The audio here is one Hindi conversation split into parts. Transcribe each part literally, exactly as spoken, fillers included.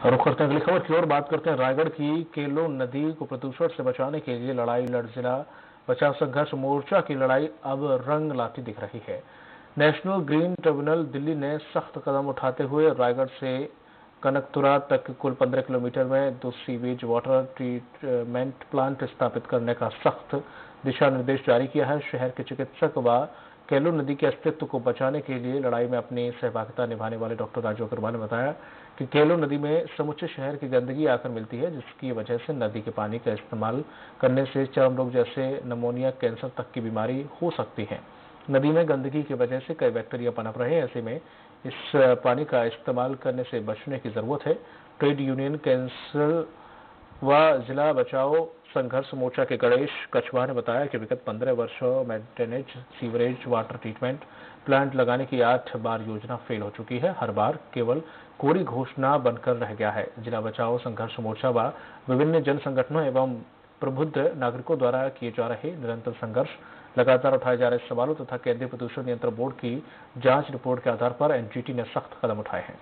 रुख करते हैं अगली खबर की ओर। बात करते हैं रायगढ़ की। केलो नदी को प्रदूषण से बचाने के लिए लड़ाई लड़ जिला बचाव संघर्ष मोर्चा की लड़ाई अब रंग लाती दिख रही है। नेशनल ग्रीन ट्रिब्यूनल दिल्ली ने सख्त कदम उठाते हुए रायगढ़ से कनकतुरा तक कुल पंद्रह किलोमीटर में दो सीवेज वाटर ट्रीटमेंट प्लांट स्थापित करने का सख्त दिशा निर्देश जारी किया है। शहर के चिकित्सक व केलो नदी के अस्तित्व को बचाने के लिए लड़ाई में अपनी सहभागिता निभाने वाले डॉक्टर राजू अग्रवाल ने बताया कि केलो नदी में समूचे शहर की गंदगी आकर मिलती है, जिसकी वजह से नदी के पानी का इस्तेमाल करने से चर्म रोग जैसे निमोनिया, कैंसर तक की बीमारी हो सकती है। नदी में गंदगी की वजह से कई बैक्टीरिया पनप रहे हैं। ऐसे में इस पानी का इस्तेमाल करने से बचने की जरूरत है। ट्रेड यूनियन काउंसिल व जिला बचाओ संघर्ष मोर्चा के गणेश कछवा ने बताया कि विगत पंद्रह वर्षों में drainage, sewerage, water treatment plant लगाने की आठ बार योजना फेल हो चुकी है। हर बार केवल कोरी घोषणा बनकर रह गया है। जिला बचाओ संघर्ष मोर्चा व विभिन्न जन संगठनों एवं प्रबुद्ध नागरिकों द्वारा किए जा रहे निरंतर संघर्ष, लगातार उठाए जा रहे सवालों तथा केंद्रीय प्रदूषण नियंत्रण बोर्ड की जांच रिपोर्ट के आधार पर एनजीटी ने सख्त कदम उठाए हैं।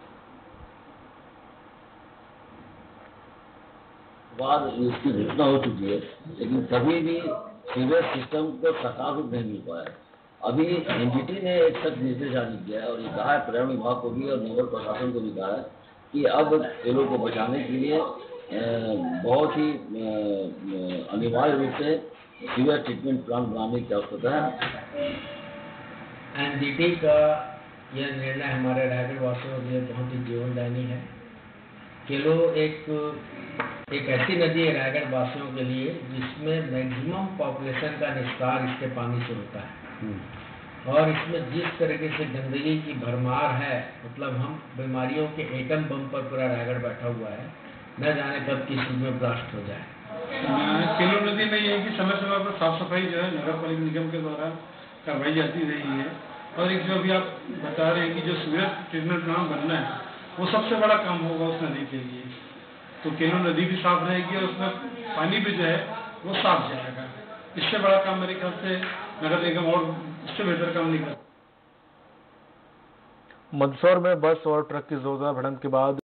बाद इसकी घटना हो चुकी है, लेकिन कभी भी सीवेज सिस्टम को सकारात्मक रूप नहीं मिल पाया। अभी एनजीटी ने एक सख्त निर्देश जारी किया है और ये कहा है पर्यावरण विभाग को भी और नगर प्रशासन को भी कहा है कि अब खेलों को बचाने के लिए बहुत ही अनिवार्य रूप से सीवेज ट्रीटमेंट प्लांट बनाने की आवश्यकता है। एनजीटी का यह निर्णय हमारे रायगढ़ वासियों के लिए बहुत ही जीवनदायी है। केलो एक एक ऐसी नदी है रायगढ़ वासियों के लिए जिसमें मैक्सिमम पॉपुलेशन का निस्तार इसके पानी से होता है और इसमें जिस तरीके से गंदगी की भरमार है, मतलब हम बीमारियों के एटम बम पर पूरा रायगढ़ बैठा हुआ है, न जाने कब किस चीज में ब्लास्ट हो जाए। केलो नदी में ये है कि समय समय पर साफ सफाई जो है नगर पालिका निगम के द्वारा करवाई जाती रही है और एक जो अभी आप बता रहे हैं कि जो सीवेज ट्रीटमेंट प्लांट बनना है वो सबसे बड़ा काम होगा उस नदी के लिए। तो केलो नदी भी साफ रहेगी और उसमें पानी भी जो है वो साफ जाएगा। इससे बड़ा काम मेरे ख्याल से नगर निगम और इससे बेहतर काम नहीं कर। मंदसौर में बस और ट्रक की जोरदार भिड़ंत के बाद